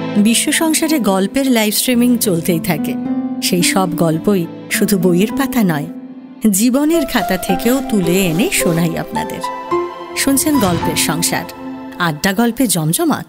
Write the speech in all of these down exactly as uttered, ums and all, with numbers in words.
বিশ্ব সংসারে গল্পের লাইভ স্ট্রিমিং চলতেই থাকে। সেই সব গল্পই শুধু বইয়ের পাতা নয়, জীবনের খাতা থেকেও তুলে এনে শোনাই আপনাদের। শুনছেন গল্পের সংসার, আড্ডা গল্পে জমজমাট।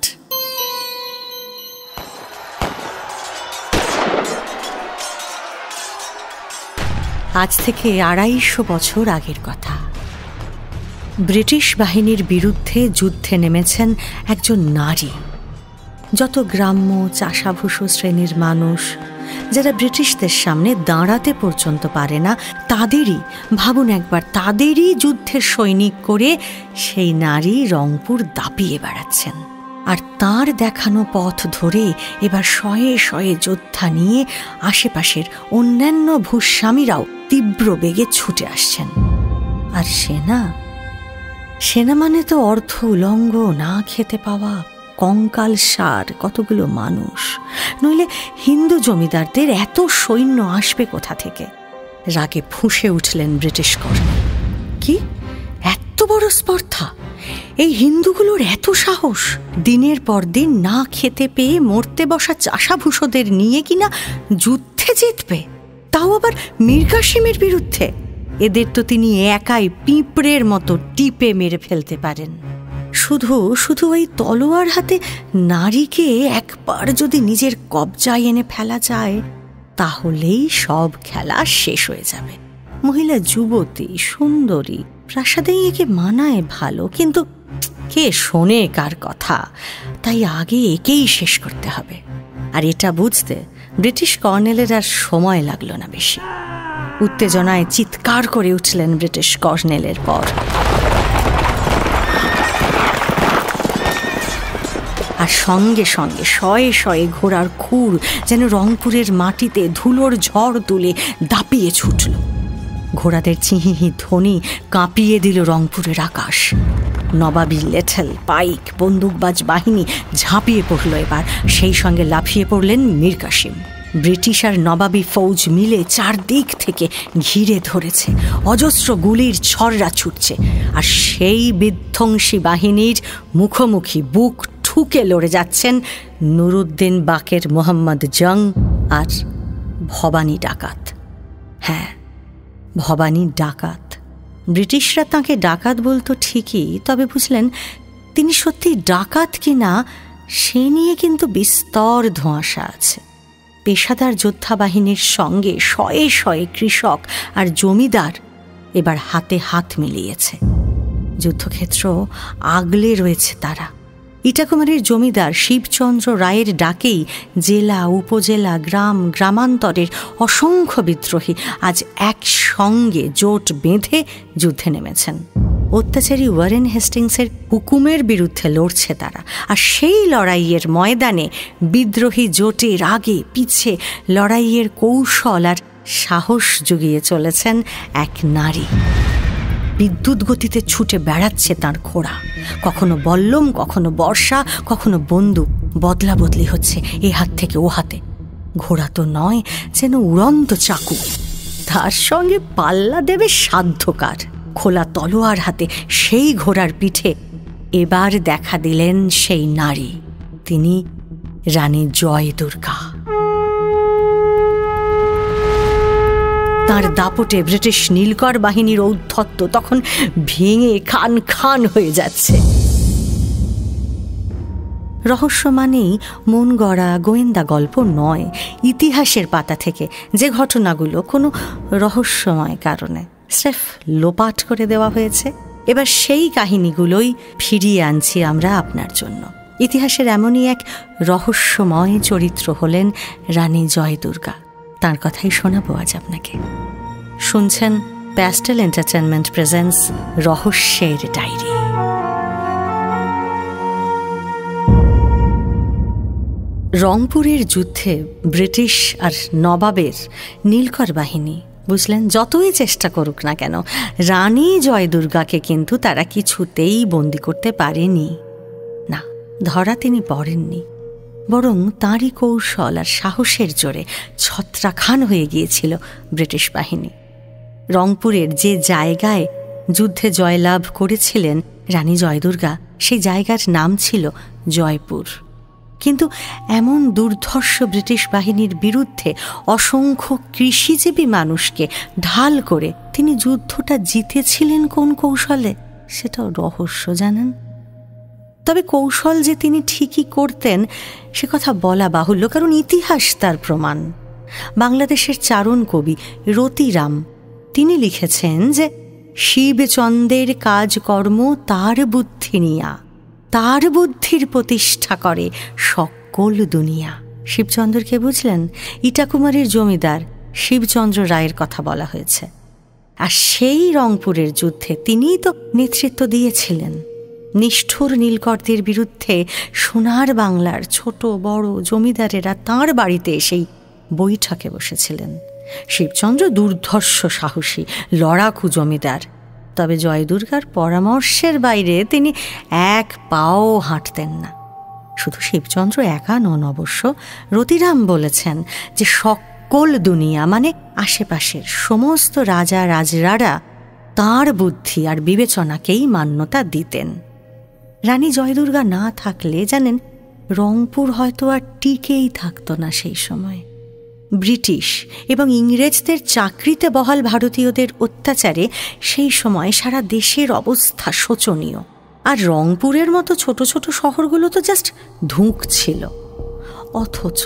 আজ থেকে আড়াইশো বছর আগের কথা। ব্রিটিশ বাহিনীর বিরুদ্ধে যুদ্ধে নেমেছেন একজন নারী। যত গ্রাম্য চাষাভুষো শ্রেণীর মানুষ, যারা ব্রিটিশদের সামনে দাঁড়াতে পর্যন্ত পারে না, তাদেরই ভাবুন একবার, তাদেরই যুদ্ধের সৈনিক করে সেই নারী রংপুর দাপিয়ে বেড়াচ্ছেন। আর তার দেখানো পথ ধরে এবার শয়ে শয়ে যোদ্ধা নিয়ে আশেপাশের অন্যান্য ভূস্বামীরাও তীব্র বেগে ছুটে আসছেন। আর সেনা সেনা মানে তো অর্ধ উলঙ্গ, না খেতে পাওয়া কঙ্কাল সার কতগুলো মানুষ। নইলে হিন্দু জমিদারদের এত সৈন্য আসবে কোথা থেকে? রাগে ফুঁসে উঠলেন ব্রিটিশ কর্নেল। কি এত বড় স্পর্ধা! এই হিন্দুগুলোর এত সাহস! দিনের পর দিন না খেতে পেয়ে মরতে বসা চাষাভুষোদের নিয়ে কিনা যুদ্ধে জিতবে, তাও আবার মীর কাসিমের বিরুদ্ধে। এদের তো তিনি একাই পিঁপড়ের মতো টিপে মেরে ফেলতে পারেন। শুধু শুধু ওই তলোয়ার হাতে নারীকে একবার যদি নিজের কবজায় এনে ফেলা যায়, তাহলেই সব খেলা শেষ হয়ে যাবে। মহিলা যুবতী, সুন্দরী, প্রাসাদেই একে মানায় ভালো, কিন্তু কে শোনে কার কথা? তাই আগে একেই শেষ করতে হবে। আর এটা বুঝতে ব্রিটিশ কর্নেলের আর সময় লাগলো না বেশি। উত্তেজনায় চিৎকার করে উঠলেন ব্রিটিশ কর্নেলের পর। আর সঙ্গে সঙ্গে শয়ে শয়ে ঘোড়ার খুর যেন রংপুরের মাটিতে ধুলোর ঝড় তুলে দাপিয়ে ছুটল। ঘোড়াদের চিহিহি ধ্বনি কাঁপিয়ে দিল রংপুরের আকাশ। নবাবী লেঠেল, পাইক, বন্দুকবাজ বাহিনী ঝাঁপিয়ে পড়ল এবার। সেই সঙ্গে লাফিয়ে পড়লেন মীর কাসিম। ব্রিটিশ আর নবাবী ফৌজ মিলে চারদিক থেকে ঘিরে ধরেছে। অজস্র গুলির ছড়রা ছুটছে। আর সেই বিধ্বংসী বাহিনীর মুখোমুখি বুক ঠুকে লড়ে যাচ্ছেন নুরুদ্দিন বাকের মোহাম্মদ জং আর ভবানী ডাকাত। হ্যাঁ, ভবানী ডাকাত। ব্রিটিশরা তাঁকে ডাকাত বলতো ঠিকই, তবে বুঝলেন তিনি সত্যি ডাকাত কিনা সে নিয়ে কিন্তু বিস্তর ধোঁয়াশা আছে। পেশাদার যোদ্ধা বাহিনীর সঙ্গে শয়ে শয়ে কৃষক আর জমিদার এবার হাতে হাত মিলিয়েছে। যুদ্ধক্ষেত্র আগলে রয়েছে তারা। ইটাকুমারীর জমিদার শিবচন্দ্র রায়ের ডাকেই জেলা, উপজেলা, গ্রাম, গ্রামান্তরের অসংখ্য বিদ্রোহী আজ একসঙ্গে জোট বেঁধে যুদ্ধে নেমেছেন। অত্যাচারী ওয়ারেন হেস্টিংসের হুকুমের বিরুদ্ধে লড়ছে তারা। আর সেই লড়াইয়ের ময়দানে বিদ্রোহী জোটের আগে পিছে লড়াইয়ের কৌশল আর সাহস জুগিয়ে চলেছেন এক নারী। বিদ্যুৎ গতিতে ছুটে বেড়াচ্ছে তার ঘোড়া। কখনো বল্লম, কখনো বর্ষা, কখনো বন্দুক, বদলা বদলি হচ্ছে এ হাত থেকে ও হাতে। ঘোড়া তো নয়, যেন উড়ন্ত চাকু। তার সঙ্গে পাল্লা দেবে সাধ্যকার। খোলা তলোয়ার হাতে সেই ঘোড়ার পিঠে এবার দেখা দিলেন সেই নারী, তিনি রানী জয় দুর্গা। তার দাপটে ব্রিটিশ নীলকর বাহিনীর ঔদ্ধত্য তখন ভেঙে খান খান হয়ে যাচ্ছে। রহস্য মানেই মন গড়া গোয়েন্দা গল্প নয়, ইতিহাসের পাতা থেকে যে ঘটনাগুলো কোনো রহস্যময় কারণে স্রেফ লোপাট করে দেওয়া হয়েছে, এবার সেই কাহিনীগুলোই ফিরিয়ে আনছি আমরা আপনার জন্য। ইতিহাসের এমনই এক রহস্যময় চরিত্র হলেন রানী জয় দুর্গা। তার কথাই শোনাবো আজ আপনাকে। শুনছেন প্যাস্টেল এন্টারটেনমেন্ট প্রেজেন্টস রহস্যের ডায়েরি। রংপুরের যুদ্ধে ব্রিটিশ আর নবাবের নীলকর বাহিনী, বুঝলেন, যতই চেষ্টা করুক না কেন, রানী জয় দুর্গাকে কিন্তু তারা কিছুতেই বন্দি করতে পারেনি। না, ধরা তিনি পড়েননি, বরং তাঁরই কৌশল আর সাহসের জোরে ছত্রাখান হয়ে গিয়েছিল ব্রিটিশ বাহিনী। রংপুরের যে জায়গায় যুদ্ধে জয়লাভ করেছিলেন রানী জয় দুর্গা, সেই জায়গার নাম ছিল জয়পুর। কিন্তু এমন দুর্ধর্ষ ব্রিটিশ বাহিনীর বিরুদ্ধে অসংখ্য কৃষিজীবী মানুষকে ঢাল করে তিনি যুদ্ধটা জিতেছিলেন কোন কৌশলে, সেটাও রহস্য, জানেন। তবে কৌশল যে তিনি ঠিকই করতেন সে কথা বলা বাহুল্য, কারণ ইতিহাস তার প্রমাণ। বাংলাদেশের চারণ কবি রতিরাম তিনি লিখেছেন যে শিবচন্দ্রের কাজকর্ম তার বুদ্ধি নিয়া, তার বুদ্ধির প্রতিষ্ঠা করে সকল দুনিয়া। শিবচন্দ্রকে বুঝলেন? ইটাকুমারীর জমিদার শিবচন্দ্র রায়ের কথা বলা হয়েছে। আর সেই রংপুরের যুদ্ধে তিনিই তো নেতৃত্ব দিয়েছিলেন। নিষ্ঠুর নীলকরদের বিরুদ্ধে সোনার বাংলার ছোট বড় জমিদারেরা তাঁর বাড়িতে এসেই বৈঠকে বসেছিলেন। শিবচন্দ্র দুর্ধর্ষ সাহসী লড়াকু জমিদার, তবে জয়দুর্গার পরামর্শের বাইরে তিনি এক পাও হাঁটতেন না। শুধু শিবচন্দ্র একা নন অবশ্য, রতিরাম বলেছেন যে সকল দুনিয়া মানে আশেপাশের সমস্ত রাজা রাজরারা তাঁর বুদ্ধি আর বিবেচনাকেই মান্যতা দিতেন। রানী জয়দুর্গা না থাকলে জানেন রংপুর হয়তো আর টিকেই থাকতো না সেই সময়। ব্রিটিশ এবং ইংরেজদের চাকরিতে বহাল ভারতীয়দের অত্যাচারে সেই সময় সারা দেশের অবস্থা শোচনীয়। আর রংপুরের মতো ছোট ছোট শহরগুলো তো জাস্ট ধুঁকছিল। অথচ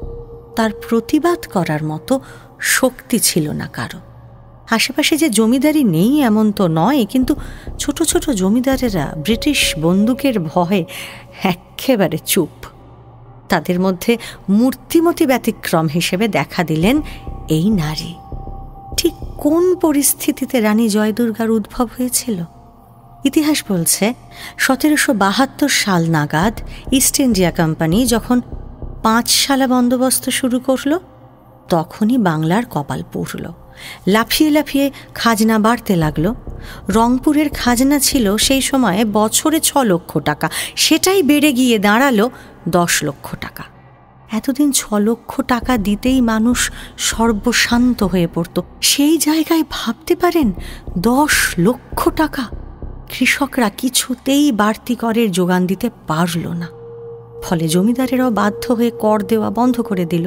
তার প্রতিবাদ করার মতো শক্তি ছিল না কারো। আশেপাশে যে জমিদারি নেই এমন তো নয়, কিন্তু ছোট ছোট জমিদারেরা ব্রিটিশ বন্দুকের ভয়ে একেবারে চুপ। তাদের মধ্যে মূর্তিমতী ব্যতিক্রম হিসেবে দেখা দিলেন এই নারী। ঠিক কোন পরিস্থিতিতে রানী জয়দুর্গার উদ্ভব হয়েছিল? ইতিহাস বলছে সতেরোশো বাহাত্তর সাল নাগাদ ইস্ট ইন্ডিয়া কোম্পানি যখন পাঁচশালা বন্দোবস্ত শুরু করল, তখনই বাংলার কপাল পুড়ল। লাফিয়ে লাফিয়ে খাজনা বাড়তে লাগলো। রংপুরের খাজনা ছিল সেই সময়ে বছরে ছ লক্ষ টাকা, সেটাই বেড়ে গিয়ে দাঁড়ালো দশ লক্ষ টাকা। এতদিন ছ লক্ষ টাকা দিতেই মানুষ সর্বশান্ত হয়ে পড়ত, সেই জায়গায় ভাবতে পারেন দশ লক্ষ টাকা। কৃষকরা কিছুতেই বাড়তি করের যোগান দিতে পারল না, ফলে জমিদারেরাও বাধ্য হয়ে কর দেওয়া বন্ধ করে দিল।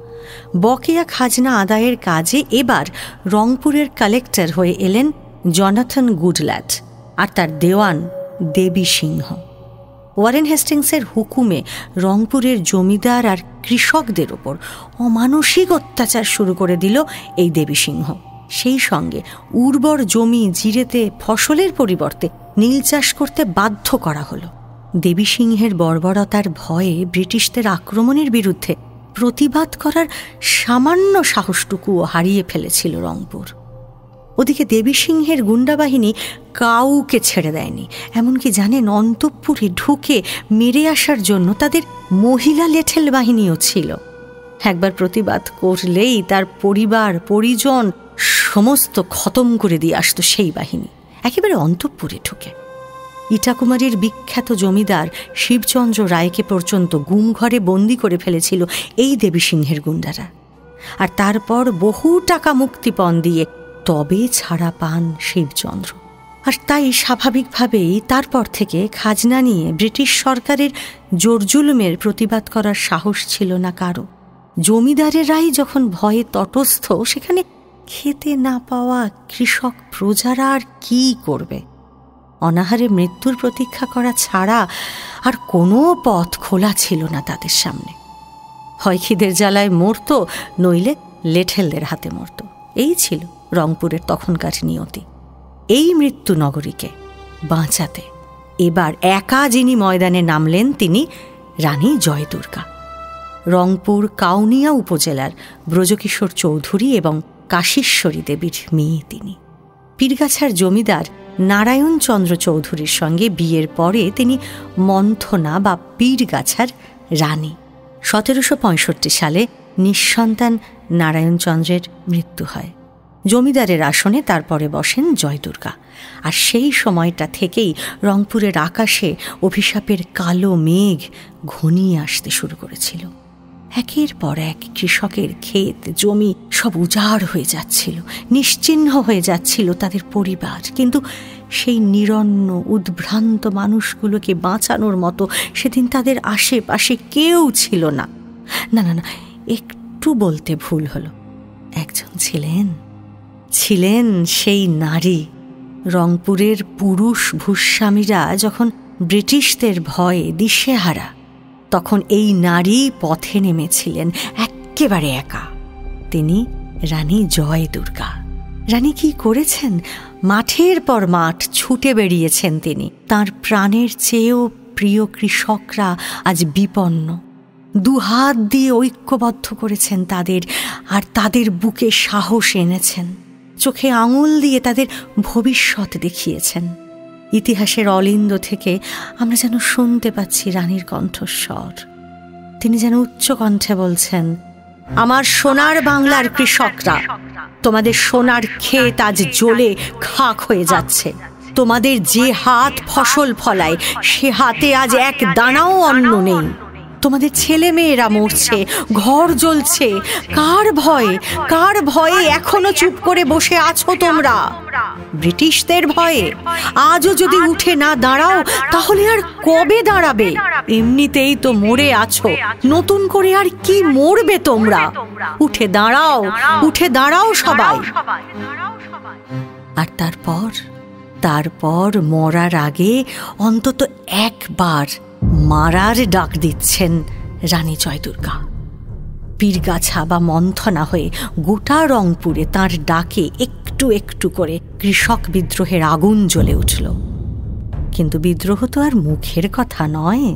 বকেয়া খাজনা আদায়ের কাজে এবার রংপুরের কালেক্টর হয়ে এলেন জনাথন গুডল্যাট আর তার দেওয়ান দেবী সিংহ। ওয়ারেন হেস্টিংসের হুকুমে রংপুরের জমিদার আর কৃষকদের ওপর অমানসিক অত্যাচার শুরু করে দিল এই দেবী সিংহ। সেই সঙ্গে উর্বর জমি জিরেতে ফসলের পরিবর্তে নীল চাষ করতে বাধ্য করা হলো। দেবী সিংহের বর্বরতার ভয়ে ব্রিটিশদের আক্রমণের বিরুদ্ধে প্রতিবাদ করার সামান্য সাহসটুকুও হারিয়ে ফেলেছিল রংপুর। ওদিকে দেবী সিংহের গুন্ডাবাহিনী কাউকে ছেড়ে দেয়নি, এমনকি জানেন অন্তঃপুরে ঢুকে মেরে আসার জন্য তাদের মহিলা লেঠেল বাহিনীও ছিল। একবার প্রতিবাদ করলেই তার পরিবার পরিজন সমস্ত খতম করে দিয়ে আসতো সেই বাহিনী, একেবারে অন্তঃপুরে ঢুকে। ইটাকুমারীর বিখ্যাত জমিদার শিবচন্দ্র রায়কে পর্যন্ত গুম ঘরে বন্দি করে ফেলেছিল এই দেবী সিংহের গুন্ডারা। আর তারপর বহু টাকা মুক্তিপণ দিয়ে তবে ছাড়া পান শিবচন্দ্র। আর তাই স্বাভাবিকভাবেই তারপর থেকে খাজনা নিয়ে ব্রিটিশ সরকারের জোরজুলুমের প্রতিবাদ করার সাহস ছিল না কারো। জমিদারেরাই যখন ভয়ে তটস্থ, সেখানে খেতে না পাওয়া কৃষক প্রজারা আর কী করবে? অনাহারে মৃত্যুর প্রতীক্ষা করা ছাড়া আর কোনো পথ খোলা ছিল না তাদের সামনে। হয় খিদের জ্বালায় মরত, নইলে লেঠেলদের হাতে মরত। এই ছিল রংপুরের তখনকার নিয়তি। এই মৃত্যু নগরীকে বাঁচাতে এবার একা যিনি ময়দানে নামলেন তিনি রানী জয়দুর্গা। রংপুর কাউনিয়া উপজেলার ব্রজকিশোর চৌধুরী এবং কাশীশ্বরী দেবীর মেয়ে তিনি। পীরগাছার জমিদার নারায়ণচন্দ্র চৌধুরীর সঙ্গে বিয়ের পরে তিনি মন্থনা বা পীরগাছার রানী। সতেরোশো পঁয়ষট্টি সালে নিঃসন্তান নারায়ণচন্দ্রের মৃত্যু হয়। জমিদারের আসনে তারপরে বসেন জয়দুর্গা। আর সেই সময়টা থেকেই রংপুরের আকাশে অভিশাপের কালো মেঘ ঘনিয়ে আসতে শুরু করেছিল। একের পর এক কৃষকের ক্ষেত জমি সব উজাড় হয়ে যাচ্ছিল, নিশ্চিহ্ন হয়ে যাচ্ছিল তাদের পরিবার। কিন্তু সেই নিরন্ন উদ্ভ্রান্ত মানুষগুলোকে বাঁচানোর মতো সেদিন তাদের আশেপাশে কেউ ছিল না। না না না একটু বলতে ভুল হলো, একজন ছিলেন, ছিলেন সেই নারী। রংপুরের পুরুষ ভূস্বামীরা যখন ব্রিটিশদের ভয়ে দিশেহারা, তখন এই নারী পথে নেমেছিলেন একেবারে একা। তিনি রানী জয় দুর্গা। রানী কি করেছেন? মাঠের পর মাঠ ছুটে বেরিয়েছেন তিনি। তার প্রাণের চেয়েও প্রিয় কৃষকরা আজ বিপন্ন। দুহাত দিয়ে ঐক্যবদ্ধ করেছেন তাদের, আর তাদের বুকে সাহস এনেছেন। চোখে আঙুল দিয়ে তাদের ভবিষ্যৎ দেখিয়েছেন। ইতিহাসের অলিন্দ থেকে আমরা যেন শুনতে পাচ্ছি রানীর কণ্ঠস্বর। তিনি যেন উচ্চ কণ্ঠে বলছেন, আমার সোনার বাংলার কৃষকরা, তোমাদের সোনার ক্ষেত আজ জ্বলে খাক হয়ে যাচ্ছে। তোমাদের যে হাত ফসল ফলায় সে হাতে আজ এক দানাও অন্ন নেই। তোমাদের ছেলে মেয়েরা মরছে, ঘর জ্বলছে। কার ভয়ে, কার ভয়ে এখনো চুপ করে বসে আছো তোমরা? ব্রিটিশদের ভয়ে? আজও যদি উঠে না দাঁড়াও তাহলে আর কবে দাঁড়াবে? এমনিতেই তো মরে আছো, নতুন করে আর কি মরবে তোমরা? উঠে দাঁড়াও, উঠে দাঁড়াও সবাই। আর তারপর তারপর মরার আগে অন্তত একবার মারার ডাক দিচ্ছেন রানী জয় দুর্গা। পীরগাছা বা মন্থনা হয়ে গোটা রংপুরে তাঁর ডাকে একটু একটু করে কৃষক বিদ্রোহের আগুন জ্বলে উঠল। কিন্তু বিদ্রোহ তো আর মুখের কথা নয়।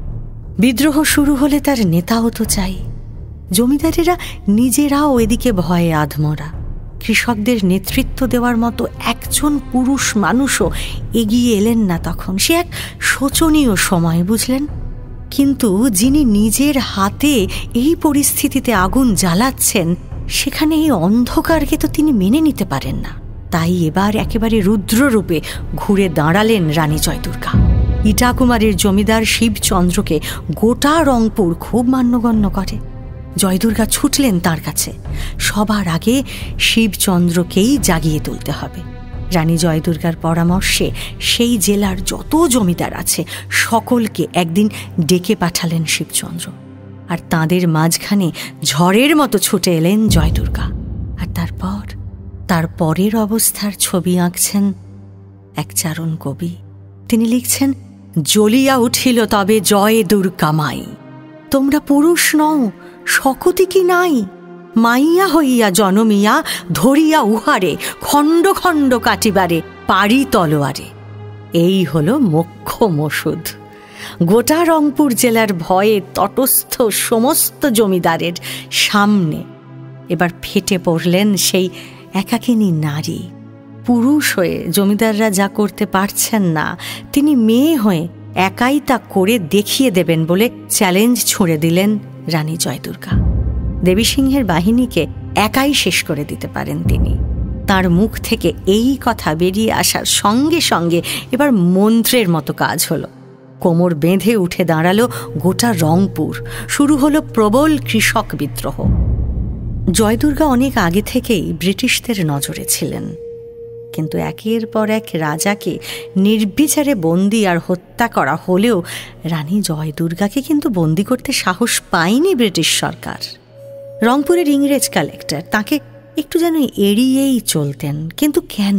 বিদ্রোহ শুরু হলে তার নেতাও তো চাই। জমিদারেরা নিজেরাও এদিকে ভয়ে আধমরা। কৃষকদের নেতৃত্ব দেওয়ার মতো একজন পুরুষ মানুষও এগিয়ে এলেন না তখন। সে এক শোচনীয় সময়, বুঝলেন। কিন্তু যিনি নিজের হাতে এই পরিস্থিতিতে আগুন জ্বালাচ্ছেন, সেখানে এই অন্ধকারকে তো তিনি মেনে নিতে পারেন না। তাই এবার একেবারে রুদ্ররূপে ঘুরে দাঁড়ালেন রানী জয় দুর্গা। ইটাকুমারের জমিদার শিবচন্দ্রকে গোটা রংপুর খুব মান্যগণ্য করে। জয়দুর্গা ছুটলেন তার কাছে। সবার আগে শিবচন্দ্রকেই জাগিয়ে তুলতে হবে। রানী জয়দুর্গার পরামর্শে সেই জেলার যত জমিদার আছে সকলকে একদিন ডেকে পাঠালেন শিবচন্দ্র। আর তাঁদের মাঝখানে ঝড়ের মতো ছুটে এলেন জয়দুর্গা। আর তারপর তার পরের অবস্থার ছবি আঁকছেন এক চারণ কবি। তিনি লিখছেন, জ্বলিয়া উঠিল তবে জয় দুর্গা মাই। তোমরা পুরুষ নও, শকতি কি নাই? মাইয়া হইয়া জনমিয়া ধরিয়া উহারে খণ্ড খণ্ড কাটিবারে পারি তলোয়ারে। এই হলো মোক্ষ মসুদ। গোটা রংপুর জেলার ভয়ে তটস্থ সমস্ত জমিদারের সামনে এবার ফেটে পড়লেন সেই একাকিনী নারী। পুরুষ হয়ে জমিদাররা যা করতে পারছেন না, তিনি মেয়ে হয়ে একাই তা করে দেখিয়ে দেবেন বলে চ্যালেঞ্জ ছুঁড়ে দিলেন রানী জয় দুর্গা। দেবী সিংহের বাহিনীকে একাই শেষ করে দিতে পারেন তিনি। তার মুখ থেকে এই কথা বেরিয়ে আসার সঙ্গে সঙ্গে এবার মন্ত্রের মতো কাজ হলো। কোমর বেঁধে উঠে দাঁড়ালো গোটা রংপুর। শুরু হলো প্রবল কৃষক বিদ্রোহ। জয়দুর্গা অনেক আগে থেকেই ব্রিটিশদের নজরে ছিলেন, কিন্তু একের পর এক রাজাকে নির্বিচারে বন্দি আর হত্যা করা হলেও রানী জয় দুর্গাকে কিন্তু বন্দি করতে সাহস পায়নি ব্রিটিশ সরকার। রংপুরের ইংরেজ কালেক্টর তাকে একটু যেন এড়িয়েই চলতেন, কিন্তু কেন,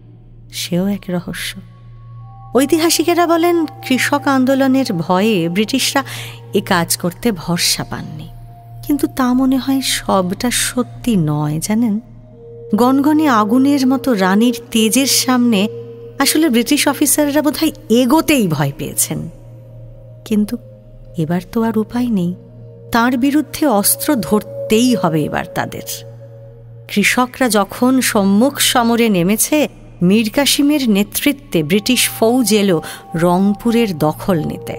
সেও এক রহস্য। ঐতিহাসিকেরা বলেন কৃষক আন্দোলনের ভয়ে ব্রিটিশরা এ কাজ করতে ভরসা পাননি, কিন্তু তা মনে হয় সবটা সত্যি নয়। জানেন, গনগনে আগুনের মতো রানীর তেজের সামনে আসলে ব্রিটিশ অফিসাররা বোধহয় এগোতেই ভয় পেয়েছেন। কিন্তু এবার তো আর উপায় নেই, তার বিরুদ্ধে অস্ত্র ধরতেই হবে এবার তাদের। কৃষকরা যখন সম্মুখ সমরে নেমেছে, মীর কাসিমের নেতৃত্বে ব্রিটিশ ফৌজ এলো রংপুরের দখল নিতে।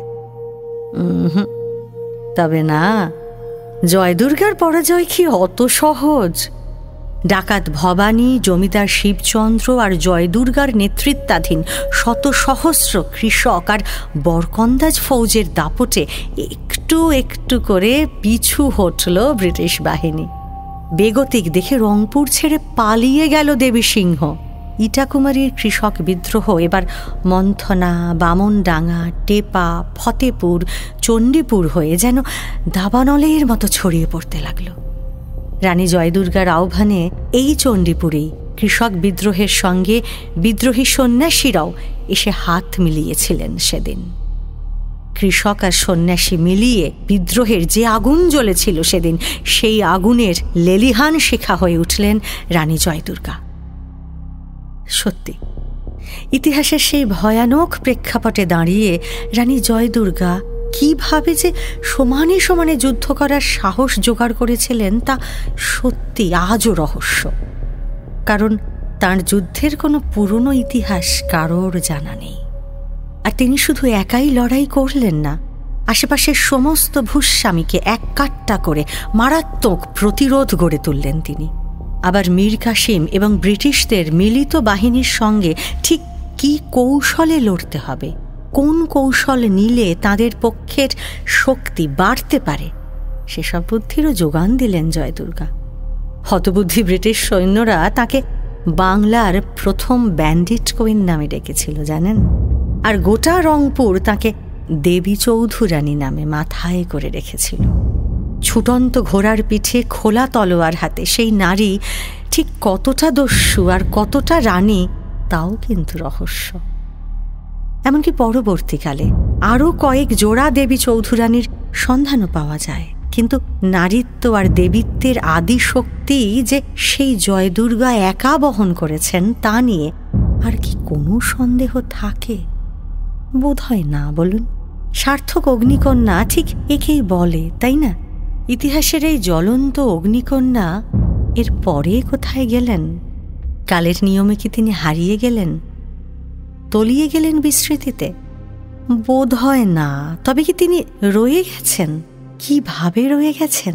তবে না, জয়দুর্গার পরাজয় কি অত সহজ? ডাকাত ভবানী, জমিদার শিবচন্দ্র আর জয়দুর্গার নেতৃত্বাধীন শত সহস্র কৃষক আর বরকন্দাজ ফৌজের দাপটে একটু একটু করে পিছু হটল ব্রিটিশ বাহিনী। বেগতিক দেখে রংপুর ছেড়ে পালিয়ে গেল দেবী সিংহ। ইটাকুমারীর কৃষক বিদ্রোহ এবার মন্থনা, বামনডাঙ্গা, টেপা, ফতেপুর, চণ্ডীপুর হয়ে যেন দাবানলের মতো ছড়িয়ে পড়তে লাগল। রানী জয়দুর্গার আহ্বানে এই চণ্ডীপুরেই কৃষক বিদ্রোহের সঙ্গে বিদ্রোহী সন্ন্যাসীরাও এসে হাত মিলিয়েছিলেন সেদিন। কৃষক আর সন্ন্যাসী মিলিয়ে বিদ্রোহের যে আগুন জ্বলেছিল সেদিন, সেই আগুনের লেলিহান শিখা হয়ে উঠলেন রানী জয়দুর্গা। সত্যি, ইতিহাসের সেই ভয়ানক প্রেক্ষাপটে দাঁড়িয়ে রানী জয়দুর্গা কিভাবে যে সমানে সমানে যুদ্ধ করার সাহস জোগাড় করেছিলেন তা সত্যি আজও রহস্য। কারণ তাঁর যুদ্ধের কোনো পুরনো ইতিহাস কারোর জানা নেই। আর তিনি শুধু একাই লড়াই করলেন না, আশেপাশের সমস্ত ভূস্বামীকে এক কাট্টা করে মারাত্মক প্রতিরোধ গড়ে তুললেন তিনি। আবার মীর কাসিম এবং ব্রিটিশদের মিলিত বাহিনীর সঙ্গে ঠিক কী কৌশলে লড়তে হবে, কোন কৌশল নিলে তাদের পক্ষের শক্তি বাড়তে পারে, সেসব বুদ্ধিরও যোগান দিলেন জয়দুর্গা। হতবুদ্ধি ব্রিটিশ সৈন্যরা তাকে বাংলার প্রথম ব্যান্ডিট কুইন নামে ডেকেছিল জানেন, আর গোটা রংপুর তাকে দেবী চৌধুরানী নামে মাথায় করে রেখেছিল। ছুটন্ত ঘোড়ার পিঠে খোলা তলোয়ার হাতে সেই নারী ঠিক কতটা দস্যু আর কতটা রানী তাও কিন্তু রহস্য। এমনকি পরবর্তীকালে আরও কয়েক জোড়া দেবী চৌধুরানীর সন্ধানও পাওয়া যায়, কিন্তু নারীত্ব আর দেবীত্বের আদি শক্তি যে সেই জয়দুর্গা একা বহন করেছেন তা নিয়ে আর কি কোনো সন্দেহ থাকে? বোধ হয় না, বলুন। সার্থক অগ্নিকন্যা ঠিক একেই বলে, তাই না? ইতিহাসের এই জ্বলন্ত অগ্নিকন্যা এর পরে কোথায় গেলেন? কালের নিয়মে কি তিনি হারিয়ে গেলেন, তলিয়ে গেলেন বিস্মৃতিতে? বোধ হয় না। তবে কি তিনি রয়ে গেছেন? কিভাবে রয়ে গেছেন?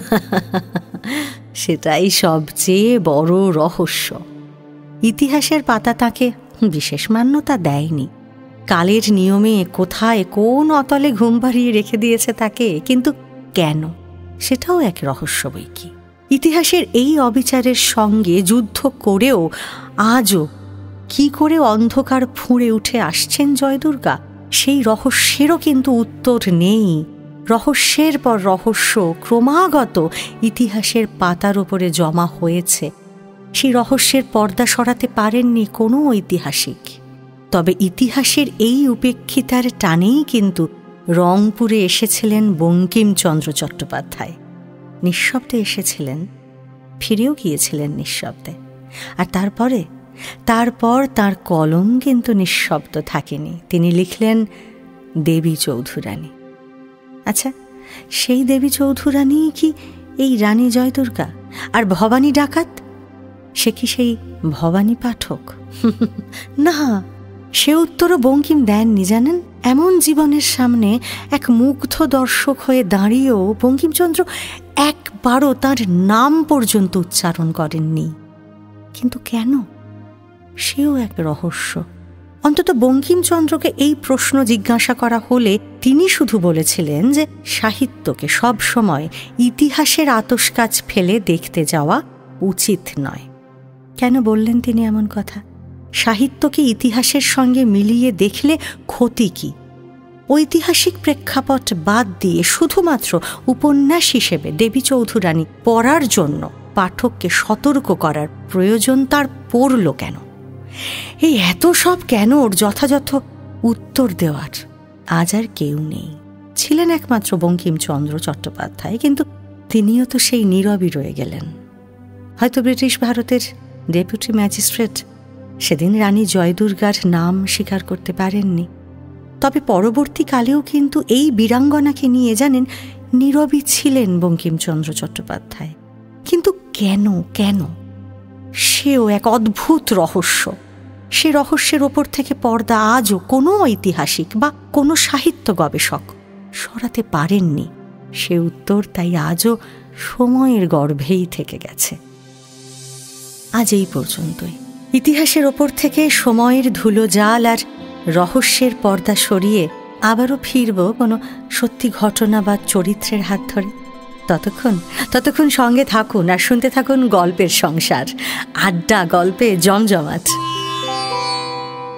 সেটাই সবচেয়ে বড় রহস্য। ইতিহাসের পাতা তাকে বিশেষ মান্যতা দেয়নি। কালের নিয়মে কোথায় কোন অতলে ঘুম পাড়িয়ে রেখে দিয়েছে তাকে, কিন্তু কেন, সেটাও এক রহস্য বই কি। ইতিহাসের এই অবিচারের সঙ্গে যুদ্ধ করেও আজও কি করে অন্ধকার ফুঁড়ে উঠে আসছেন জয়দুর্গা, সেই রহস্যেরও কিন্তু উত্তর নেই। রহস্যের পর রহস্য ক্রমাগত ইতিহাসের পাতার ওপরে জমা হয়েছে। সেই রহস্যের পর্দা সরাতে পারেননি কোনো ঐতিহাসিক। তবে ইতিহাসের এই উপেক্ষিতার টানেই কিন্তু রংপুরে এসেছিলেন বঙ্কিমচন্দ্র চট্টোপাধ্যায়। নিঃশব্দে এসেছিলেন, ফিরেও গিয়েছিলেন নিঃশব্দে। আর তারপরে তারপর তার কলম কিন্তু নিঃশব্দ থাকেনি। তিনি লিখলেন দেবী চৌধুরানী। আচ্ছা, সেই দেবী চৌধুরানী কি এই রানী জয়দুর্গা? আর ভবানী ডাকাত, সে কি সেই ভবানী পাঠক? না, সে উত্তরও বঙ্কিম দেননি জানেন। এমন জীবনের সামনে এক মুগ্ধ দর্শক হয়ে দাঁড়িয়েও বঙ্কিমচন্দ্র একবারও তার নাম পর্যন্ত উচ্চারণ করেননি। কিন্তু কেন? সেও এক রহস্য। অন্তত বঙ্কিমচন্দ্রকে এই প্রশ্ন জিজ্ঞাসা করা হলে তিনি শুধু বলেছিলেন যে সাহিত্যকে সব সময় ইতিহাসের আতশকাচ ফেলে দেখতে যাওয়া উচিত নয়। কেন বললেন তিনি এমন কথা? সাহিত্যকে ইতিহাসের সঙ্গে মিলিয়ে দেখলে ক্ষতি কি? ঐতিহাসিক প্রেক্ষাপট বাদ দিয়ে শুধুমাত্র উপন্যাস হিসেবে দেবী চৌধুরানী পড়ার জন্য পাঠককে সতর্ক করার প্রয়োজন তার পড়ল কেন? এই এত সব কেন ওর যথাযথ উত্তর দেওয়ার আজ আর কেউ নেই। ছিলেন একমাত্র বঙ্কিমচন্দ্র চট্টোপাধ্যায়, কিন্তু তিনিও তো সেই নীরবই রয়ে গেলেন। হয়তো ব্রিটিশ ভারতের ডেপুটি ম্যাজিস্ট্রেট সেদিন রানী জয়দুর্গার নাম স্বীকার করতে পারেননি। তবে পরবর্তীকালেও কিন্তু এই বীরাঙ্গনাকে নিয়ে জানেন নীরবই ছিলেন বঙ্কিমচন্দ্র চট্টোপাধ্যায়। কিন্তু কেন কেন সেও এক অদ্ভুত রহস্য। সে রহস্যের ওপর থেকে পর্দা আজও কোনো ঐতিহাসিক বা কোনো সাহিত্য গবেষক সরাতে পারেননি। সে উত্তর তাই আজও সময়ের গর্ভেই থেকে গেছে। আজ এই পর্যন্তই। ইতিহাসের ওপর থেকে সময়ের ধুলো জাল আর রহস্যের পর্দা সরিয়ে আবারও ফিরব কোনো সত্যি ঘটনা বা চরিত্রের হাত ধরে। ততক্ষণ ততক্ষণ সঙ্গে থাকুন আর শুনতে থাকুন গল্পের সংসার, আড্ডা গল্পে জমজমাট।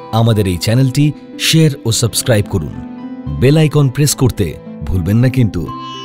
আমাদের এই চ্যানেলটি শেয়ার ও সাবস্ক্রাইব করুন। বেল আইকন প্রেস করতে ভুলবেন না কিন্তু।